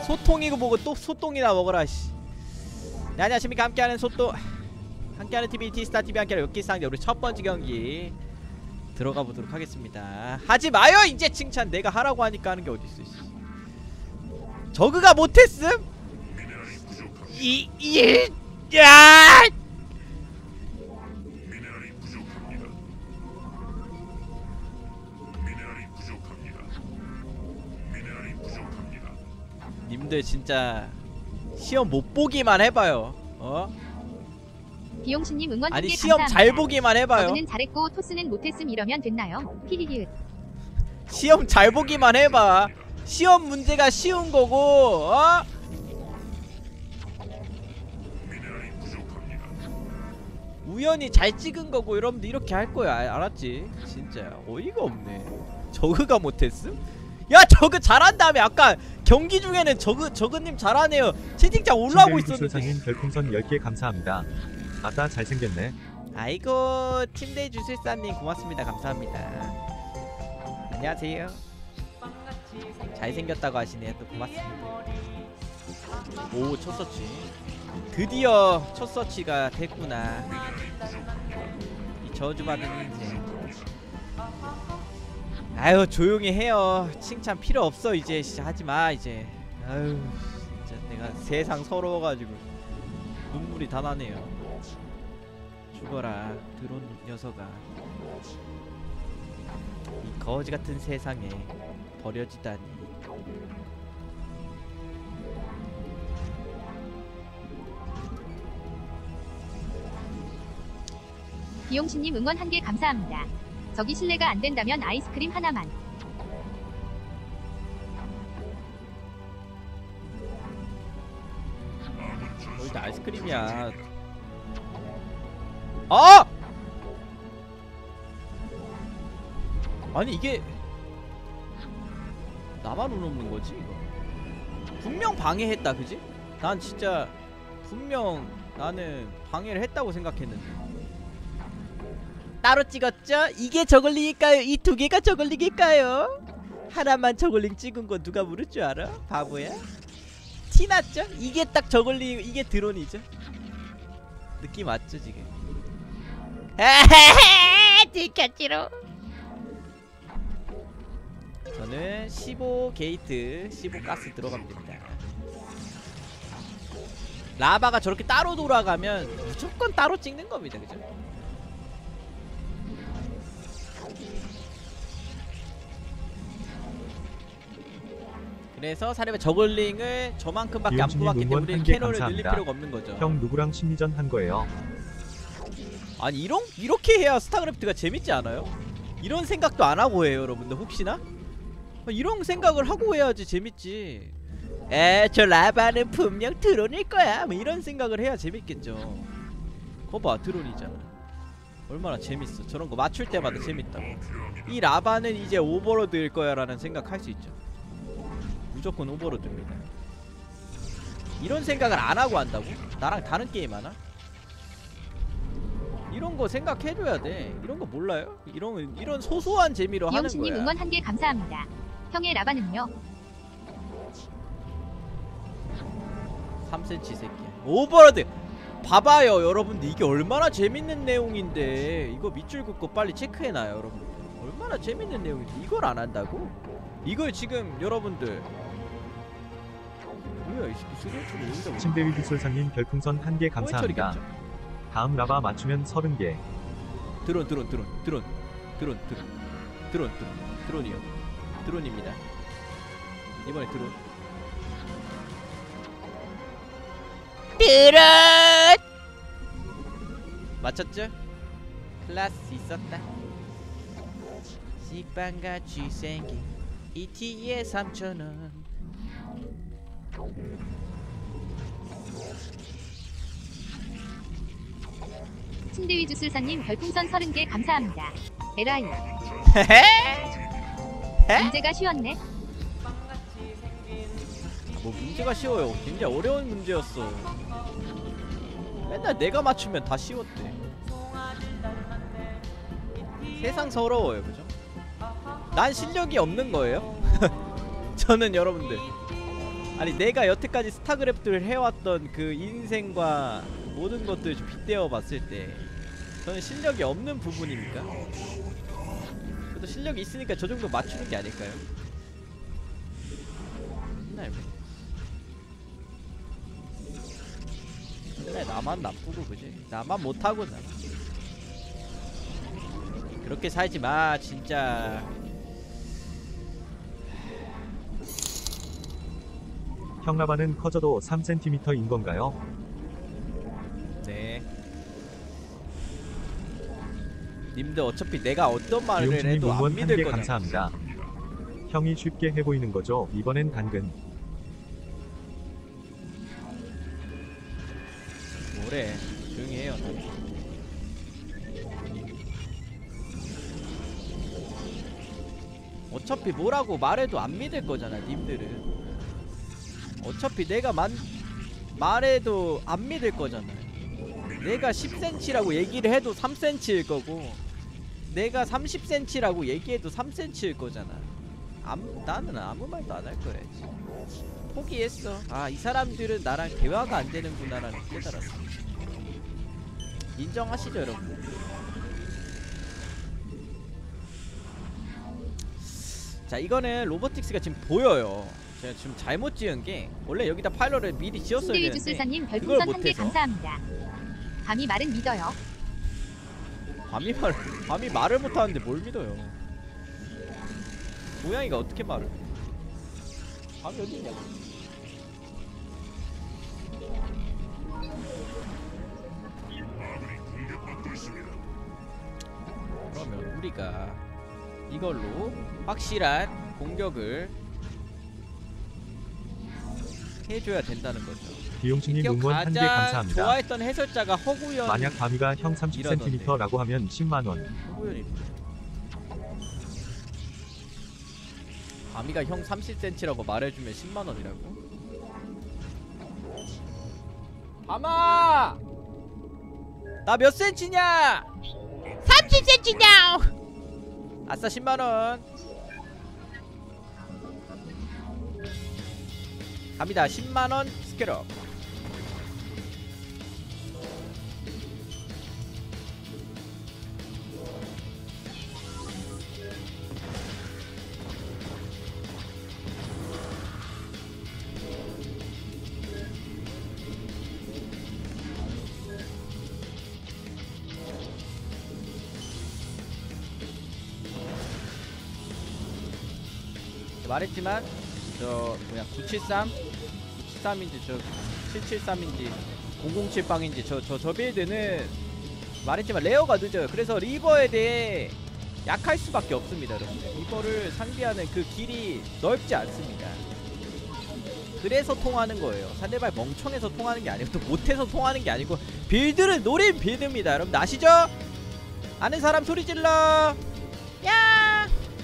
소똥이고 뭐고 또 소똥이나 먹어라 씨. 네, 안녕하십니까. 함께하는 함께하는 TV 티스타TV 함께하는 엽기상대 우리 첫번째 경기 들어가 보도록 하겠습니다. 하지마요 이제 칭찬. 내가 하라고 하니까 하는게 어딨어 씨. 저그가 못했음? 야! 님들 진짜 시험 못 보기만 해봐요. 비용신님 응원 아니 한개 시험 감사합니다. 잘 보기만 해봐요. 저는 잘했고 토스는 못했음 이러면 됐나요? 히히히. 시험 잘 보기만 해봐. 시험 문제가 쉬운 거고 우연히 잘 찍은 거고. 여러분들 이렇게 할 거야. 알았지? 진짜 어이가 없네. 저그가 못했음? 야 저그 잘한 다음에 아까 경기 중에는 저그님 잘하네요 채팅창 올라오고 있었는데. 주술사님 별풍선 10개 감사합니다. 아따 잘생겼네. 아이고 팀데이 주술사님 고맙습니다. 감사합니다. 안녕하세요. 잘생겼다고 하시네요. 또 고맙습니다. 오 첫 서치. 드디어 첫 서치가 됐구나. 이 저주받은 인생. 아유 조용히 해요. 칭찬 필요 없어 이제. 하지마 이제. 아유 진짜 내가 세상 서러워가지고 눈물이 다 나네요. 죽어라 드론 녀석아. 이 거지같은 세상에 버려지다니. 비용신님 응원 한개 감사합니다. 저기 실례가 안 된다면 아이스크림 하나만. 거의 다 아이스크림이야. 아! 아니 이게 나만 운 없는 거지 이거? 분명 방해했다 그지? 난 진짜 분명 나는 방해를 했다고 생각했는데. 따로 찍었죠? 이게 저글링일까요? 이 두 개가 저글링일까요? 하나만 저글링 찍은 거 누가 모를 줄 알아? 바보야? 티났죠? 이게 딱 저글링, 이게 드론이죠? 느낌 왔죠 지금? 들켰지로. 저는 15 게이트 15 가스 들어갑니다. 라바가 저렇게 따로 돌아가면 무조건 따로 찍는 겁니다. 그죠? 그래서 사례가 저글링을 저만큼밖에 안 뽑았기 때문에 우리는 캐논을 늘릴 필요가 없는 거죠. 형 누구랑 심리전 한 거예요? 아니 이렇게 해야 스타크래프트가 재밌지 않아요? 이런 생각도 안 하고 해요 여러분들. 혹시나? 이런 생각을 하고 해야지 재밌지. 저 라바는 분명 드론일 거야 뭐 이런 생각을 해야 재밌겠죠. 거봐 드론이잖아. 얼마나 재밌어. 저런 거 맞출 때마다 재밌다고. 이 라바는 이제 오버로드일 거야 라는 생각 할 수 있죠. 무조건 오버로드입니다. 이런 생각을 안 하고 한다고? 나랑 다른 게임 하나? 이런 거 생각해줘야 돼. 이런 거 몰라요? 이런 소소한 재미로 하는 거야. 비용신님 응원 한개 감사합니다. 형의 라바는요? 3cm 새끼야. 오버로드! 봐봐요 여러분들. 이게 얼마나 재밌는 내용인데. 이거 밑줄 긋고 빨리 체크해놔요 여러분들. 얼마나 재밌는 내용인데 이걸 안 한다고? 이걸 지금 여러분들 뭐야 이 스리처럼 여기다 침대위 기술사님 별풍선 1개 감사합니다. 다음 라바 맞추면 30개. 드론이요. 드론입니다. 이번에 드론. 맞췄죠? 클라스 있었다. 식빵같이 생긴 ET에 3,000원. 침대위 주술사님 별풍선 30개 감사합니다. 에라이. 문제가 쉬웠네. 뭐 문제가 쉬워요. 굉장히 어려운 문제였어. 맨날 내가 맞추면 다 쉬웠대. 세상 서러워요 그죠? 난 실력이 없는 거예요? 저는 여러분들 아니 내가 여태까지 스타크래프트를 해왔던 그 인생과 모든 것들을 좀 빗대어 봤을 때 저는 실력이 없는 부분입니까? 그래도 실력이 있으니까 저 정도 맞추는 게 아닐까요? 맨날 나만 나쁘고 그지? 나만 못하고 나 그렇게 살지 마 진짜. 형라바는 커져도 3cm인 건가요? 네. 님들 어차피 내가 어떤 말을 이용진님 해도 안 응원 믿을 1개 거잖아. 감사합니다. 형이 쉽게 해보이는 거죠. 이번엔 당근. 뭐래? 조용히 해요. 어차피 뭐라고 말해도 안 믿을 거잖아, 님들은. 어차피 내가 말해도 안 믿을 거잖아. 내가 10cm라고 얘기를 해도 3cm일 거고, 내가 30cm라고 얘기해도 3cm일 거잖아. 나는 아무 말도 안 할 거야. 포기했어. 아, 이 사람들은 나랑 대화가 안 되는구나라는 깨달았어. 인정하시죠, 여러분? 자, 이거는 로보틱스가 지금 보여요. 제가 지금 잘못 지은 게 원래 여기다 파일럿을 미리 지었어야 되는데 신대유주술사님 그걸 별풍선 1개 못해서. 감사합니다. 감히 말은 믿어요. 밤이 말을 못하는데 뭘 믿어요? 고양이가 어떻게 말을? 밤이 어디 있냐고? 그러면 우리가 이걸로 확실한 공격을 해줘야 된다는 거죠. 비용신님 응원 1개 가장 감사합니다. 좋아했던 해설자가 허구현. 만약 바미가 형 이러던데. 30cm라고 하면 10만원. 허구현입니다. 바미가 형 30cm라고 말해주면 10만원이라고? 바마! 나 몇 cm냐? 30cm냐! 아싸 10만원. 갑니다. 10만원 스케럽. 말했지만 저 뭐야 973인지 저 773인지 007빵인지 저 빌드는 말했지만 레어가 늦어요. 그래서 리버에 대해 약할 수밖에 없습니다, 여러분들. 리버를 상대하는 그 길이 넓지 않습니다. 그래서 통하는 거예요. 상대방 멍청해서 통하는 게 아니고 또 못해서 통하는 게 아니고 빌드를 노린 빌드입니다. 여러분 아시죠? 아는 사람 소리 질러. 야!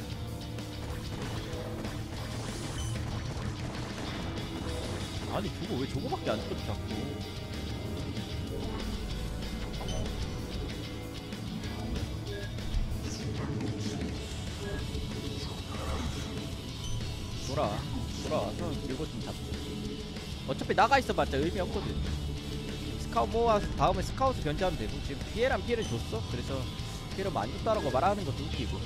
아니 저거 왜 저거밖에 안 떠 자꾸. 돌아와서 들고 좀 잡고. 어차피 나가 있어봤자 의미 없거든. 스카웃 모아서 다음에 스카웃 견제하면 되고. 지금 피해란 피해를 줬어. 그래서 피해를 안 줬다라고 말하는 것도 웃기고.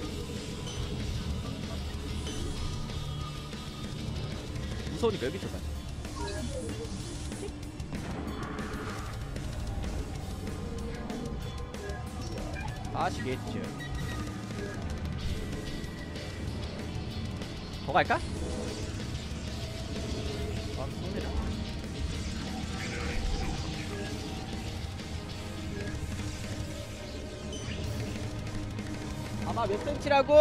무서우니까 여기서 가. 아시겠죠? 더 갈까? 아, 손해라. 아마 몇 센치라고?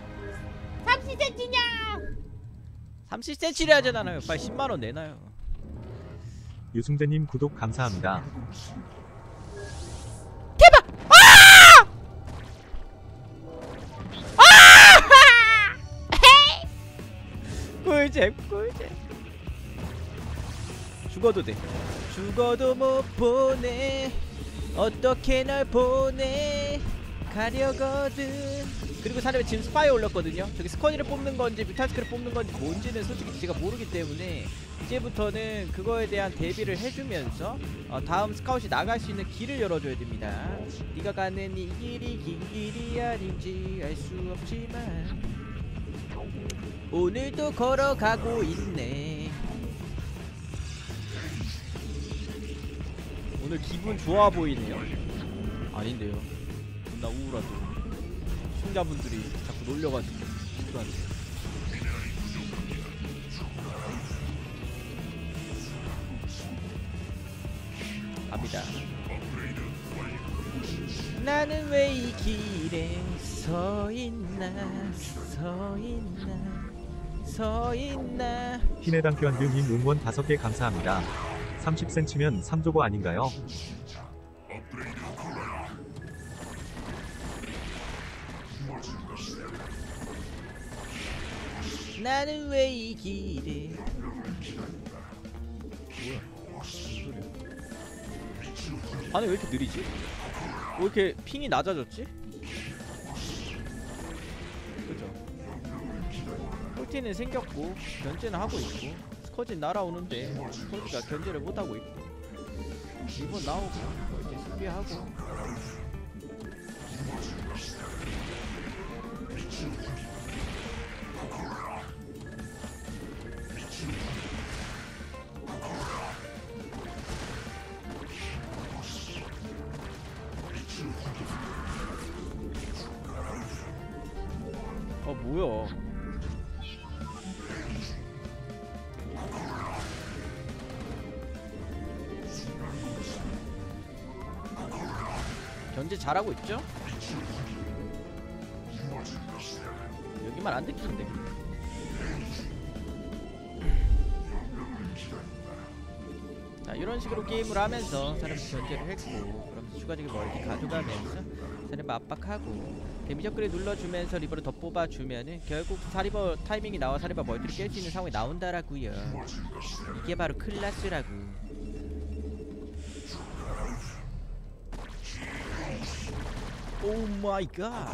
30cm냐? 30cm를 하잖아요. 빨리 10만원 내놔요. 유승재님 구독 감사합니다. 꿀잼. 죽어도 돼. 죽어도 못 보내. 어떻게 널 보내. 가려거든. 그리고 사람이 지금 스파이 올렸거든요. 저기 스쿼디를 뽑는 건지 뮤탈스크를 뽑는 건지 뭔지는 솔직히 제가 모르기 때문에 이제부터는 그거에 대한 대비를 해주면서 다음 스카웃이 나갈 수 있는 길을 열어줘야 됩니다. 네가 가는 이 길이 긴 길이 아닌지 알 수 없지만 오늘도 걸어가고 있네. 오늘 기분 좋아 보이네요. 아닌데요. 나 우울하죠. 시청자분들이 자꾸 놀려가지고 우울한데. 갑니다. 나는 왜 이 길에 서 있나 서 있나 서 있나. 희내당 표현규님 응원 5개 감사합니다. 30cm면 3조고 아닌가요? 나는 왜 이 길에. 뭐야? 무슨 소리야? 반응 왜 이렇게 느리지? 왜 이렇게 핑이 낮아졌지? 그죠? 폴티는 생겼고 견제는 하고 있고 스커진 날아오는데 폴티가 견제를 못하고 있고 이번 나오고 이제 수비하고. 뭐야? 견제 잘하고 있죠? 여기만 안 들키면 돼. 자, 이런 식으로 게임을 하면서 사람이 견제를 했고, 그러면서 추가적인 멀티 가져가면서 사람 압박하고 데미지 업그레이드 눌러주면서 리버를 더 뽑아주면은 결국 사리버 타이밍이 나와 사리버 멀티를 깰 수 있는 상황이 나온다라고요. 이게 바로 클라스라고. 오 마이 갓.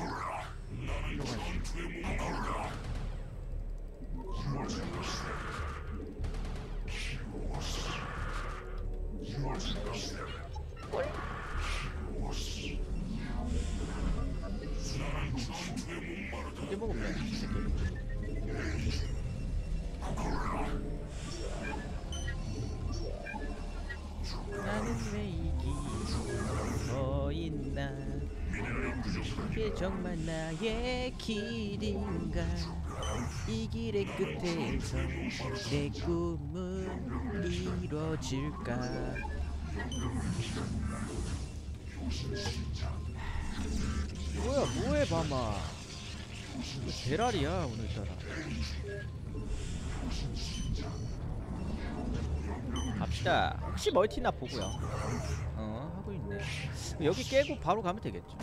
이제 먹으면 이 새끼. 나는 왜 이 길에 서 있나? 이게 정말 나의 길인가? 이 길의 끝에서 내 꿈은 이뤄질까? 뭐해 바마. 대랄이야 오늘따라. 갑시다. 혹시 멀티나 보고요. 하고 있네. 여기 깨고 바로 가면 되겠죠.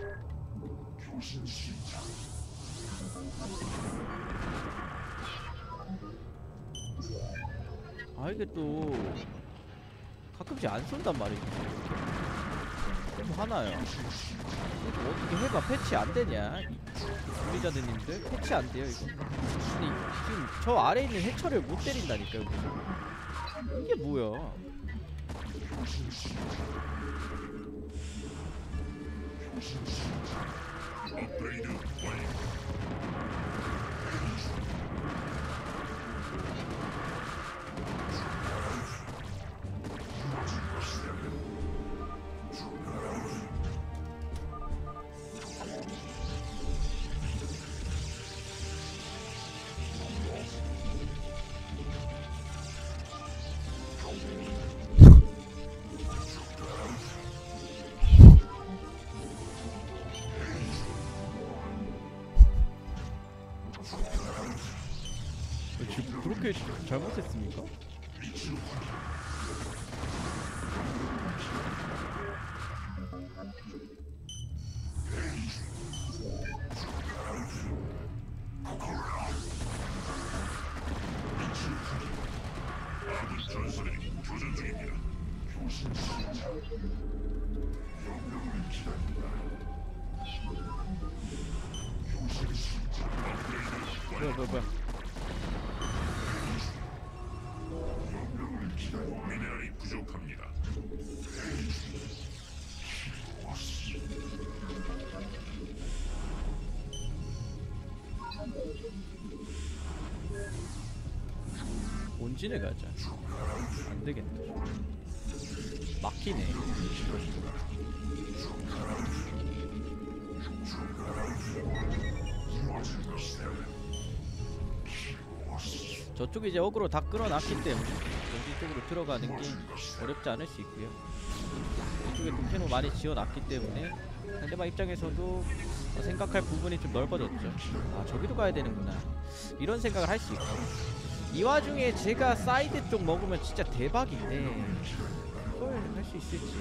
아 이게 또 가끔씩 안 쏜단 말이지. 좀 하나요. 어떻게 해봐. 패치 안 되냐? 분리자드님들 패치 안 돼요 이거. 아니 지금 저 아래에 있는 해처를 못 때린다니까 여기서. 이게 뭐야? 지금 그렇게 잘못했습니까? 뭐야. 미네랄이 부족합니다. 본진에 가자. 안 되겠다. 막히네. 저쪽에 이제 어그로 다 끌어놨기 때문에 전진 쪽으로 들어가는 게 어렵지 않을 수 있고요. 이쪽에 독해노 많이 지어놨기 때문에 상대방 입장에서도 생각할 부분이 좀 넓어졌죠. 아, 저기도 가야 되는구나, 이런 생각을 할 수 있고, 이 와중에 제가 사이드 쪽 먹으면 진짜 대박인데 그걸 할 수 있을지.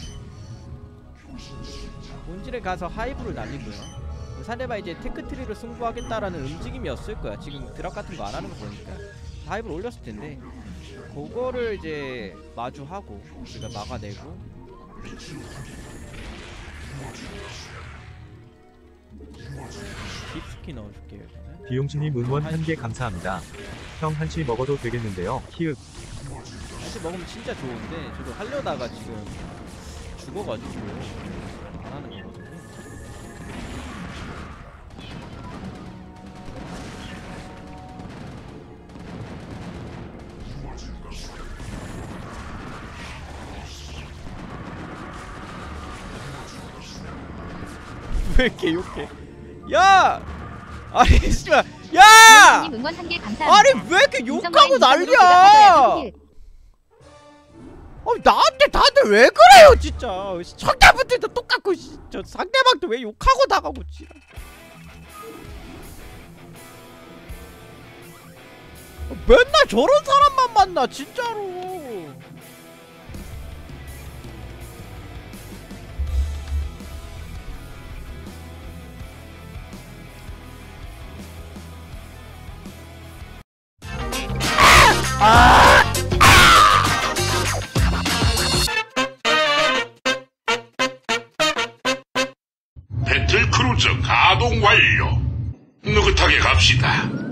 본질에 가서 하이브를 날리고요. 상대방 이제 테크트리로 승부하겠다라는 움직임이었을 거야. 지금 드랍 같은 거 안 하는 거 보니까 하이브를 올렸을 텐데, 그거를 이제 마주하고 우리가 막아내고. 깊숙이 넣어줄게요. 일단은. 비용신님 응원 1개 감사합니다. 형 한시 먹어도 되겠는데요. 키읔. 사실 먹으면 진짜 좋은데 저도 하려다가 지금 죽어가지고 안 하는 거거든요. 왜 이렇게 욕해? 야! 아니 씨발, 야! 비용신님 응원 1개 감사합니다. 아니 왜 이렇게 욕하고 난리야? 나한테 다들 왜 그래요 진짜. 상대분들도 똑같고 저 상대방도 왜 욕하고 나가고 지랄. 맨날 저런 사람만 만나 진짜로. 배틀 크루저 가동 완료. 느긋하게 갑시다.